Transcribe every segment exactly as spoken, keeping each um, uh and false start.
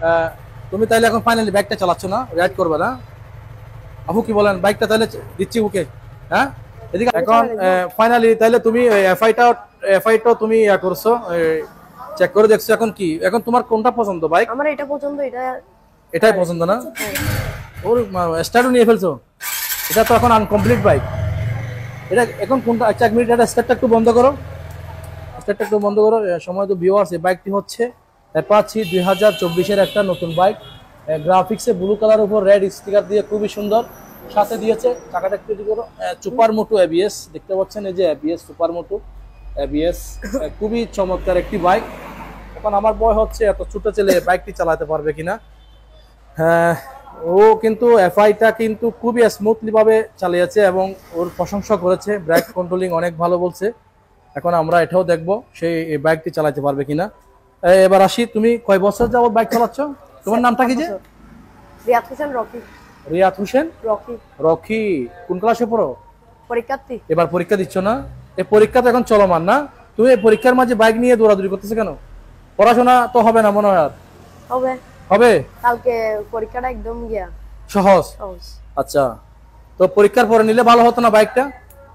তুমি তাহলে এখন ফাইনালি বাইকটা চালাচ্ছ না, রাইড করবে না? আপু কি বলেন, বাইকটা তাহলে দিচ্ছি ওকে? হ্যাঁ, এদিকে এখন ফাইনালি তাহলে তুমি এফআইটা এফআইটা তুমি ইয়া করছো, চেক করে দেখছো। এখন কি, এখন তোমার কোনটা পছন্দ বাইক? আমার এটা পছন্দ, এটা এটাই পছন্দ না? ওর স্টার্টও নিয়ে ফেলছো? এটা তো এখন আনকমপ্লিট বাইক। এটা এখন কোনটা? আচ্ছা এক মিনিট, এটা স্টার্টটা একটু বন্ধ করো, স্টার্টটা একটু বন্ধ করো। সময় তো ভিউয়ার্স, এই বাইকটি হচ্ছে অ্যাপাচি দুই হাজার চব্বিশের একটা নতুন বাইক। গ্রাফিক্সে ব্লু কালার উপর রেড স্টিকার দিয়ে খুবই সুন্দর। সাথে দিয়েছে চাকাটা একটু করো, সুপার মোটো এবিএস দেখতে পাচ্ছেন, এই যে এবিএস, সুপার মোটো এবিএস, খুবই চমৎকার একটি বাইক। এখন আমার ভয় হচ্ছে এত ছোট ছেলে বাইকটি চালাতে পারবে কিনা। হ্যাঁ, ও কিন্তু এফআইটা কিন্তু খুবই স্মুথলি ভাবে চালিয়েছে এবং ওর প্রশংসা করেছে, ব্রেক কন্ট্রোলিং অনেক ভালো বলছে। এখন আমরা এটাও দেখবো সেই বাইকটি চালাতে পারবে কিনা। এবার আসি, তুমি কয় বছর যাবত বাইক চালাচ্ছ? তোমার নামটা কি? যে রিয়াত হোসেন রকি। রিয়াত হোসেন রকি। রকি, কোন ক্লাসে পড়ো? পরীক্ষার্থী। এবার পরীক্ষা দিচ্ছ না? এই পরীক্ষা তো এখন চলমান না, তুমি এই পরীক্ষার মাঝে বাইক নিয়ে দৌড়াদৌড়ি করতেছো কেন? পড়াশোনা তো হবে না মনে হয়? আর হবে হবে, কালকে পরীক্ষাটা একদম গিয়া সহজ। আচ্ছা, তো পরীক্ষার পরে নিলে ভালো হতো না বাইকটা?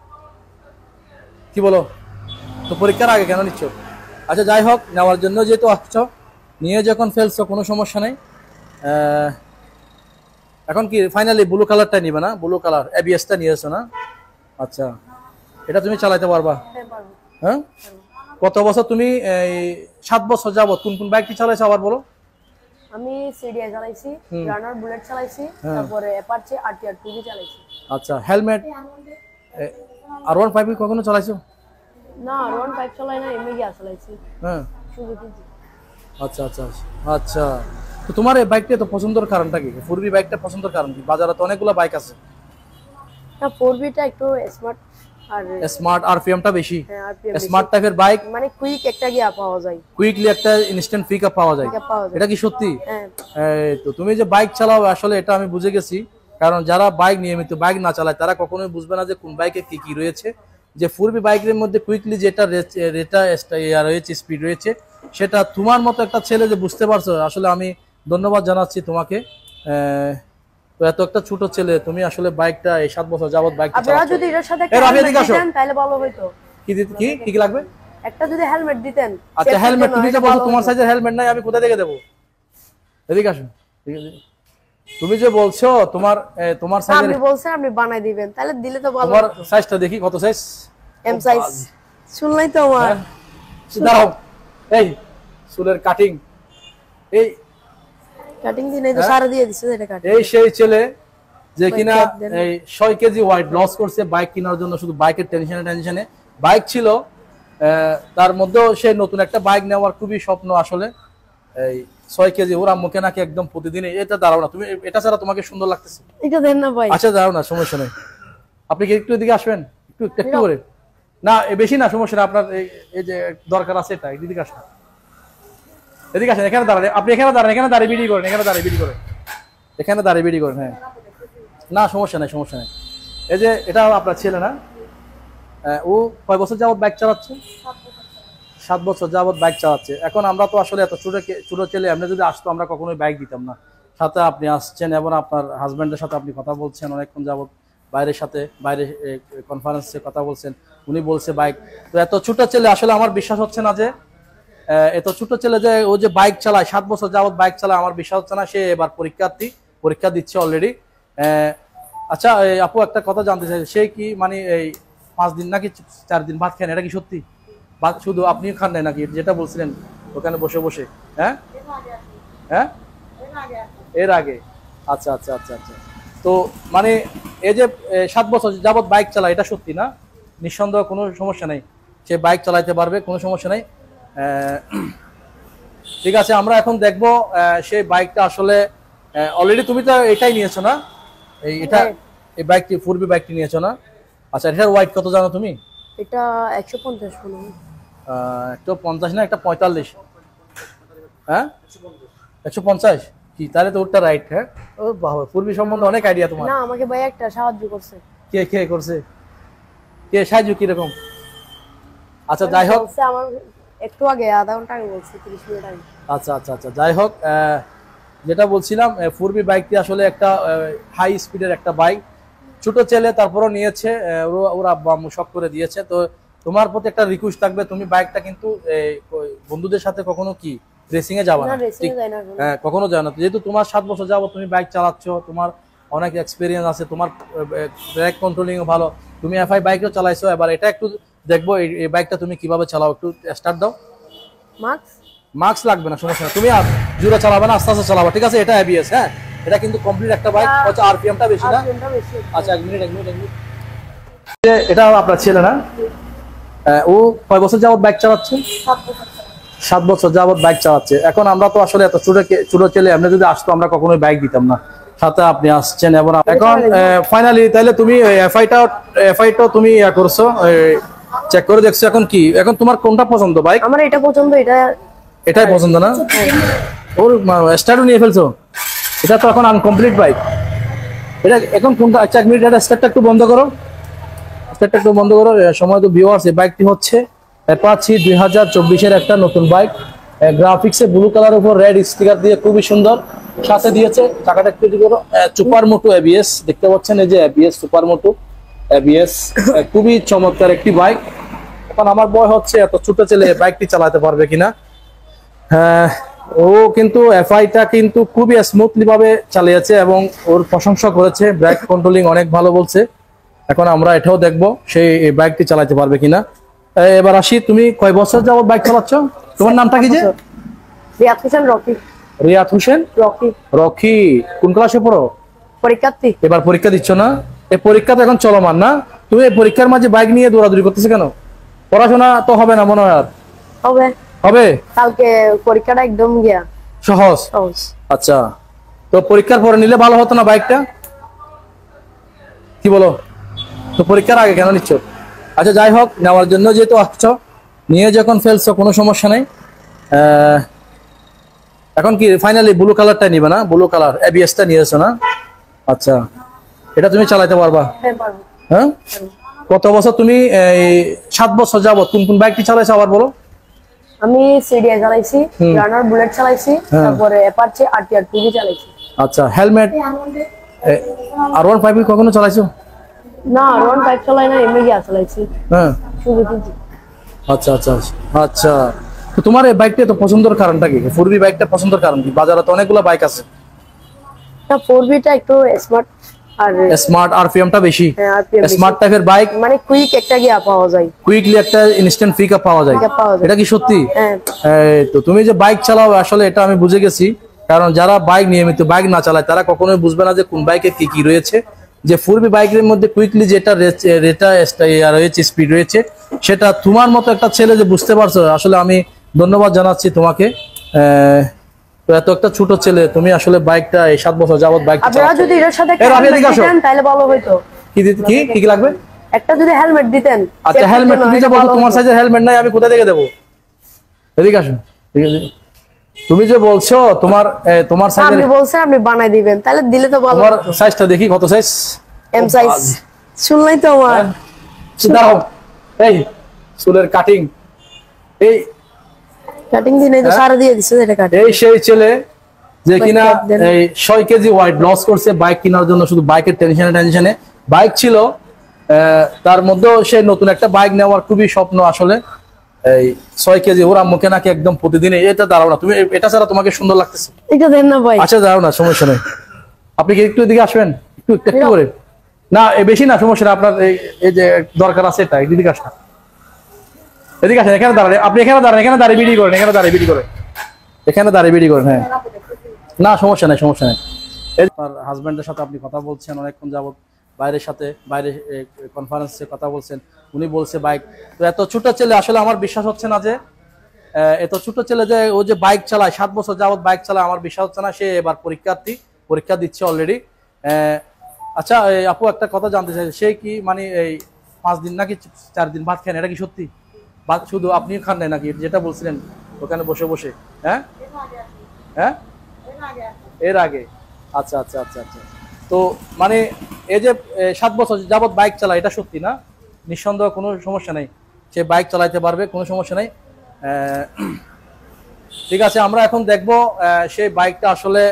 কি বলো? তো পরীক্ষার আগে কেন নিচ্ছ? আচ্ছা যাই হোক, নেওয়ার জন্য যেহেতু আসছো, নিয়ে যখন ফেলছো কোনো সমস্যা নেই। এখন কি ফাইনালি ব্লু কালারটা নিবে না? ব্লু কালার এবিএসটা নিয়েছো না? আচ্ছা, এটা তুমি চালাতে পারবা? হ্যাঁ, কত বছর তুমি এই সাত বছর যাবত কোন কোন বাইকটি চালাইছো আবার বলো? আমি সিডিআই চালাইছি, রানার বুলেট চালাইছি, তারপরে অ্যাপাচি আরটিআর টু বি চালাইছি। আচ্ছা, হেলমেট আর ওয়ান ফাইভ কখনো চালাইছো? না, আর ওয়ান ফাইভ চালাই না, এমনি গিয়া চালাইছি। হ্যাঁ, সুজুকি। আচ্ছা আচ্ছা আচ্ছা, তো তোমার এই বাইকটা তো পছন্দের কারণটা কি? ফোর বি বাইকটা পছন্দের কারণ কি? বাজারে তো অনেকগুলো বাইক আছে। না, ফোর বিটা একটু স্মার্ট, আর স্মার্ট, আরপিএমটা বেশি। হ্যাঁ, আরপিএম স্মার্ট টাইপের বাইক, মানে কুইক একটা গিয়া পাওয়া যায়, কুইকলি একটা ইনস্ট্যান্ট পিকআপ পাওয়া যায়। এটা কি সত্যি? হ্যাঁ। এই তো তুমি যে বাইক চালাও, আসলে এটা আমি বুঝে গেছি। কারণ যারা বাইক নিয়মিত বাইক না চালায় তারা কখনোই বুঝবে না যে কোন বাইকে কি কি রয়েছে। যে ফোর বি বাইকের মধ্যে কুইকলি যেটা রেটা রয়েছে, স্পিড রয়েছে, সেটা তোমার মতো একটা ছেলে যে বুঝতে পারছো, আসলে আমি ধন্যবাদ জানাচ্ছি তোমাকে। তো এত একটা ছোট ছেলে, তুমি আসলে বাইকটা এই সাত বছর যাবত বাইক চালাচ্ছো। আপনারা যদি এর সাথে একটা হেলমেট দিতেন তাহলে ভালো হতো। কি কি কি কি লাগবে? একটা যদি হেলমেট দিতেন। আচ্ছা, হেলমেট তুমি যে বলছো তোমার সাইজের হেলমেট নাই, আমি কোথা থেকে দেবো? এদিকে আসুন। ঠিক আছে, তুমি যে বলছো তোমার তোমার সাইজের, আপনি বলছেন আপনি বানাই দিবেন, তাহলে দিলে তো ভালো। তোমার সাইজটা দেখি, কত সাইজ? M size. শুনলাই তো আমার। দাঁড়াও, এই চুলের কাটিং, এই কাটিং দিন, এই তো সারা দিয়ে দিছে এটা কাটিং। এই সেই ছেলে যে কিনা এই ছয় কেজি ওয়েট লস করছে বাইক কেনার জন্য, শুধু বাইকের টেনশনে টেনশনে। বাইক ছিল তার মধ্যেও সে নতুন একটা বাইক নেওয়ার খুবই স্বপ্ন আসলে। এই ছয় কেজি ওর আম্মুকে নাকি একদম প্রতিদিন। এটা দাঁড়াও না তুমি, এটা ছাড়া তোমাকে সুন্দর লাগতেছে? এটা দেন না ভাই। আচ্ছা দাঁড়াও না, সমস্যা নেই। আপনি কি একটু এদিকে আসবেন? একটু একটু করে না, বেশি না, সমস্যা না। আপনার এই যে দরকার আছে এটা, এদিকে আসুন, এদিকে আসেন, এখানে দাঁড়ান। আপনি এখানে দাঁড়ান, এখানে দাঁড়িয়ে বিড়ি করেন, এখানে দাঁড়িয়ে বিড়ি করেন, এখানে দাঁড়িয়ে বিড়ি করেন। হ্যাঁ, না সমস্যা নেই, সমস্যা নেই। এই যে এটা আপনার ছেলে না? ও কয় বছর যাবত বাইক চালাচ্ছে? সাত বছর যাবত বাইক চালাচ্ছে। এখন আমরা তো আসলে এত ছোট ছোট ছেলে, আমরা যদি আসতো আমরা কখনোই বাইক দিতাম না। সাথে আপনি আসছেন এবং আপনার হাজব্যান্ডের সাথে আপনি কথা বলছেন অনেকক্ষণ যাবত, বাইরের সাথে বাইরে কনফারেন্সে কথা বলছেন, উনি বলছে বাইক। তো এত ছোট ছেলে, আসলে আমার বিশ্বাস হচ্ছে না যে এত ছোট ছেলে যে ও যে বাইক চালায়, সাত বছর যাবত বাইক চালায়, আমার বিশ্বাস হচ্ছে না। সে এবার পরীক্ষার্থী, পরীক্ষা দিচ্ছে অলরেডি। আচ্ছা আপু, একটা কথা জানতে চাই, সে কি মানে এই পাঁচ দিন নাকি চার দিন ভাত খান, এটা কি সত্যি? শুধু আপনি খান নাই নাকি, যেটা বলছিলেন ওখানে বসে বসে? হ্যাঁ হ্যাঁ, এর আগে। আচ্ছা আচ্ছা আচ্ছা আচ্ছা, তো মানে এই যে সাত বছর যাবত বাইক চালায়, এটা সত্যি না? নিঃসন্দেহ, কোনো সমস্যা নেই, সে বাইক চালাইতে পারবে, কোনো সমস্যা নেই। ঠিক আছে, আমরা এখন দেখবো সেই বাইকটা আসলে অলরেডি তুমি তো এটাই নিয়েছো না? এই এটা এই বাইকটি ফোর বি বাইকটি নিয়েছো না? আচ্ছা, এটার ওয়েট কত জানো তুমি? এটা একশো পঞ্চাশ মনে হয়। একশো পঞ্চাশ না, একটা পঁয়তাল্লিশ। হ্যাঁ, একশো পঞ্চাশ কি? তাহলে তো ওটা রাইট। হ্যাঁ, ও বাবা, ফোর বি সম্বন্ধে অনেক আইডিয়া তোমার। না, আমাকে ভাই একটা সাহায্য করছে। কে কে করছে? কে সাহায্য কিরকম? আচ্ছা যাই হোক, আমার একটু আগে আধা ঘন্টা আগে বলছে, ত্রিশ মিনিট আগে। আচ্ছা আচ্ছা আচ্ছা, যাই হোক, যেটা বলছিলাম ফোর বি বাইকটি আসলে একটা হাই স্পিডের একটা বাইক, ছোট ছেলে তারপরও নিয়েছে, আহ, ওরা ওরা আব্বা আম্মু শখ করে দিয়েছে। তো তোমার প্রতি একটা রিকোয়েস্ট থাকবে, তুমি বাইকটা কিন্তু এই, ওই বন্ধুদের সাথে কখনো কি রেসিং এ যাবে না না, রেসিং ঠিক? এ যাই না এখন। হ্যাঁ, কখনো যাবে না। যেহেতু তোমার সাত বছর যাবত তুমি বাইক চালাচ্ছ, তোমার অনেক এক্সপিরিয়েন্স আছে, তোমার ব্রেক কন্ট্রোলিং ভালো, তুমি এফআই বাইকও চালাইছো। এবার এটা একটু দেখবো এই এই বাইকটা তুমি কিভাবে চালাও, একটু স্টার্ট দাও। মার্কস মাস্ক লাগবে না, সমস্যা না, তুমি আর জোরে চালাবে না, আস্তে আস্তে চালাবা, ঠিক আছে? এটা এবিএস, হ্যাঁ, এটা কিন্তু কমপ্লিট একটা বাইক, হচ্ছে আরপিএমটা বেশি না। আরপিএমটা বেশি। আচ্ছা, এক মিনিট এক মিনিট এক মিনিট যে এটা আপনার ছেলে না? আহ, ও কয় বছর যাবত বাইক চালাচ্ছে? সাত বছর। সাত বছর যাবত বাইক চালাচ্ছে। এখন আমরা তো আসলে এত ছোট কে- ছোট ছেলে, আমরা যদি আসতো আমরা কখনোই বাইক দিতাম না, সাথে আপনি আসছেন। এবং এখন ফাইনালি তাহলে তুমি এফআইটা এফআইটা তুমি ইয়া করছো, চেক করে দেখছো, এখন কি, এখন তোমার কোনটা পছন্দ বাইক? আমার এটা পছন্দ, এটা এটাই পছন্দ না? ওর স্টার্টও নিয়ে ফেলছো? এটা তো এখন আনকমপ্লিট বাইক, এটা এখন কোনটা? আচ্ছা, এক মিনিট, এটা স্টার্টটা একটু বন্ধ করো, স্টার্টটা একটু বন্ধ করো। এ, সময় তো ভিউয়ার্স, এই বাইকটি হচ্ছে অ্যাপাচি দুই হাজার চব্বিশের একটা নতুন বাইক, গ্রাফিক্সে ব্লু কালার উপর রেড স্টিকার দিয়ে খুবই সুন্দর সাথে দিয়েছে। চাকাটা একটু করো, সুপার মোটো এবিএস দেখতে পাচ্ছেন, এই যে এবিএস, সুপার মোটো এবিএস, খুবই চমৎকার একটি বাইক। এখন আমার ভয় হচ্ছে এত ছোট ছেলে বাইকটি চালাতে পারবে কিনা। হ্যাঁ, ও কিন্তু এফআইটা কিন্তু খুবই স্মুথলি ভাবে চালিয়েছে এবং ওর প্রশংসা করেছে, ব্রেক কন্ট্রোলিং অনেক ভালো বলছে। এখন আমরা এটাও দেখবো সেই এই বাইকটি চালাতে পারবে কিনা। এ, এবার আসি, তুমি কয় বছর যাবত বাইক চালাচ্ছ? তোমার নামটা কি যে? রিয়াদ হোসেন রকি। রিয়াদ হোসেন রকি রকি। কোন ক্লাসে পড়ো? পরীক্ষার্থী। এবার পরীক্ষা দিচ্ছ না? এই পরীক্ষা তো এখন চলমান না, তুমি এই পরীক্ষার মাঝে বাইক নিয়ে দৌড়াদৌড়ি করতেছো কেন? পড়াশোনা তো হবে না মনে হয় আর? হবে। হবে? কালকে পরীক্ষাটা একদম গিয়া সহজ? সহজ। আচ্ছা, তো পরীক্ষার পরে নিলে ভালো হতো না বাইকটা, কি বলো? তো পরীক্ষার আগে কেন নিচ্ছ? আচ্ছা, যাই হোক, নেওয়ার জন্য যেহেতু আসছো, নিয়ে যখন ফেলছো কোনো সমস্যা নেই। আহ, এখন কি ফাইনালি ব্লু কালারটা নিবে না? ব্লু কালার এবিএসটা নিয়েছো না? আচ্ছা, এটা তুমি চালাতে পারবা? হ্যাঁ পারবো। হ্যাঁ, কত বছর তুমি এই সাত বছর যাবত কোন কোন বাইকটি চালাইছো আবার বলো? আমি সিডিআই চালাইছি, রানার বুলেট চালাইছি, তারপরে অ্যাপাচি আরটিআর টুবি চালাইছি। আচ্ছা, হেলমেট আর ওয়ান ফাইভ কখনো চালাইছো? না ওয়ান ফাইভ চালাই না, এমনি গিয়া চালাইছি হ্যাঁ, শুধু টুবি। আচ্ছা আচ্ছা আচ্ছা আচ্ছা। তো তোমার এই বাইকটা তো পছন্দের কারণটা কি? ফোর বি বাইকটা পছন্দের কারণ কি? বাজারে তো অনেকগুলো বাইক আছে, না ফোর বিটা একটু স্মার্ট আর স্মার্ট, আরপিএমটা বেশি, হ্যাঁ, আর পি এম বেশি। স্মার্ট টাইপের বাইক, মানে কুইক একটা গিয়া পাওয়া যায়। কুইকলি একটা ইনস্ট্যান্ট পিক আপ পাওয়া যায়। Pick up পাওয়া যায়। এটা কি সত্যি? হ্যাঁ এই তো তুমি যে বাইক চালাও, আসলে এটা আমি বুঝে গেছি, কারণ যারা বাইক নিয়মিত বাইক না চালায় তারা কখনোই বুঝবে না যে কোন বাইকে কি কি রয়েছে। যে ফোর বি বাইকের মধ্যে কুইকলি যেটা রেটা রয়েছে, স্পিড রয়েছে, সেটা তোমার মতো একটা ছেলে যে বুঝতে পারছো, আসলে আমি ধন্যবাদ জানাচ্ছি তোমাকে। আহ, তো এত একটা ছোট ছেলে, তুমি আসলে বাইকটা এই সাত বছর যাবত বাইক আপনারা যদি এর সাথে এর আগে হেলমেট এদিকে আসো। দিতেন তাহলে ভালো হইতো। কি দিতে- কি কি কি লাগবে? একটা যদি হেলমেট দিতেন। আচ্ছা, safety হেলমেট জন্য, তুমি যে এটা বলছো ভালো তোমার হতো। সাইজের হেলমেট নাই, আমি কোথা থেকে দেবো? এদিকে আসো, ঠিক আছে? তুমি যে বলছো তোমার এ, তোমার সাইজের, আপনি বলছেন আপনি বানাই দিবেন, তাহলে দিলে তো ভালো। তোমার সাইজটা দেখি কত সাইজ। এম সাইজ শুনলাই তো আমার। দাঁড়াও, এই চুলের কাটিং, এই কাটিং দিন এই তো সারা দিয়ে দিছে এটা কাটিং। এই সেই ছেলে যে কিনা Wait, wait, then- এই ছয় কেজি ওয়াইট লস করছে বাইক কেনার জন্য, শুধু বাইকের টেনশনে টেনশনে। বাইক ছিল আহ, তার মধ্যেও সে নতুন একটা বাইক নেওয়ার খুবই স্বপ্ন আসলে। এই ছয় কেজি ওর আম্মুকে নাকি একদম প্রতিদিন, এটা দাঁড়াও না তুমি, এটা ছাড়া তোমাকে সুন্দর লাগতেছে? এটা দেন না ভাই। আচ্ছা, দাঁড়াও না, সমস্যা নেই। আপনি কি একটু এদিকে আসবেন, একটু একটু একটু করে? না এ বেশি না, সমস্যা নেই, আপনার এই এই যে দরকার আছে এটা, এদিকে আসেন, এদিকে আসেন, এখানে দাঁড়ান, আপনি এখানে দাঁড়ান, এখানে দাঁড়িয়ে বিডি করেন, এখানে দাঁড়িয়ে বিডি করেন, এখানে দাঁড়িয়ে বিডি করেন। হ্যাঁ, না সমস্যা নেই, সমস্যা নেই। আপনার হাজবেন্ডের সাথে আপনি কথা বলছেন অনেকক্ষণ যাবত, বাইরের সাথে বাইরে কনফারেন্সে কথা বলছেন, উনি বলছে বাইক। তো এত ছোট ছেলে, আসলে আমার বিশ্বাস হচ্ছে না যে আহ, এত ছোট ছেলে যে ও যে বাইক চালায়, সাত বছর যাবত বাইক চালায়, আমার বিশ্বাস হচ্ছে না। সে এবার পরীক্ষার্থী, পরীক্ষা দিচ্ছে অলরেডি। আচ্ছা এই আপু, একটা কথা জানতে চাই, সে কি মানে এই পাঁচ দিন নাকি চার দিন ভাত খান, এটা কি সত্যি? ভাত শুধু আপনি খান নাই নাকি, যেটা বলছিলেন ওখানে বসে বসে? হ্যাঁ হ্যাঁ, এর আগে। আচ্ছা আচ্ছা আচ্ছা আচ্ছা। তো মানে এই যে এ, সাত বছর যাবত বাইক চালায়, এটা সত্যি না? নিঃসন্দেহ, কোনো সমস্যা নেই, সে বাইক চালাইতে পারবে, কোনো সমস্যা নেই। আহ, ঠিক আছে, আমরা এখন দেখবো আহ, সেই বাইকটা আসলে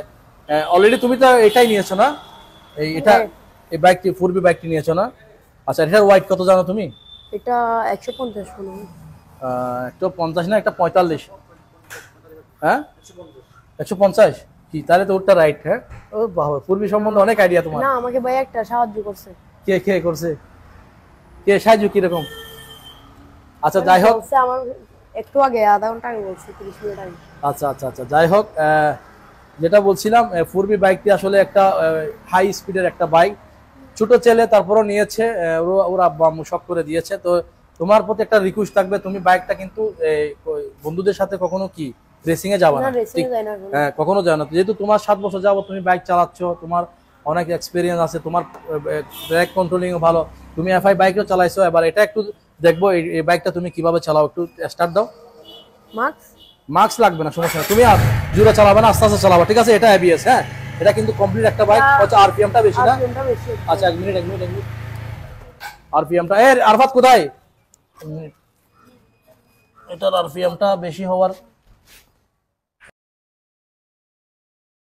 অলরেডি তুমি তো এটাই নিয়েছো না, এই এটা হ্যাঁ। এই বাইকটি ফোর বি বাইকটি নিয়েছো না? আচ্ছা, এটার ওয়াইট কত জানো তুমি? এটা একশো পঞ্চাশ মনে হয়। আহ, একটা পঞ্চাশ না একটা পঁয়তাল্লিশ? হ্যাঁ, একশো পঞ্চাশ। কি তাহলে তো ওটা রাইট। হ্যাঁ, ও বাবা, পূর্বী সম্বন্ধে অনেক আইডিয়া তোমার। না, আমাকে ভাই একটা সাহায্য করছে। কে কে করছে? কে সাহায্য কিরকম? আচ্ছা যাই হোক, বলছে আমার একটু আগে, আধা ঘন্টা আগে বলছে, তিরিশ মিনিট আগে। আচ্ছা আচ্ছা আচ্ছা যাই হোক, আহ, যেটা বলছিলাম, ফোর বি বাইকটি আসলে একটা হাই স্পিডের একটা বাইক। ছোট ছেলে তারপরও নিয়েছে, আহ, ওরা ওরা আব্বা আম্মু শখ করে দিয়েছে। তো তোমার প্রতি একটা রিকোয়েস্ট থাকবে, তুমি বাইকটা কিন্তু এই, ওই বন্ধুদের সাথে কখনো কি রেসিং এ যাবে না, না, রেসিং ঠিক? যায় না এখন। হ্যাঁ, কখনো যাবে না। যেহেতু তোমার সাত বছর যাবো তুমি বাইক চালাচ্ছ, তোমার অনেক এক্সপিরিয়েন্স আছে, তোমার ব্রেক কন্ট্রোলিং ভালো, তুমি এফআই বাইকও চালাইছো। এবার এটা একটু দেখবো এই এই বাইকটা তুমি কিভাবে চালাও, একটু স্টার্ট দাও। মার্কস। মার্কস লাগবে না, সমস্যা না, তুমি আর জোরে চালাবে না, আস্তে আস্তে চালাবা, ঠিক আছে? এটা এবিএস। হ্যাঁ, এটা কিন্তু কমপ্লিট একটা বাইক, হচ্ছে আরপিএমটা বেশি না। আরপিএমটা বেশি। আচ্ছা, এক মিনিট এক মিনিট এক মিনিট আরপিএমটা এর আরফাত কোথায়? এক মিনিট। এটার আরপিএমটা বেশি হওয়ার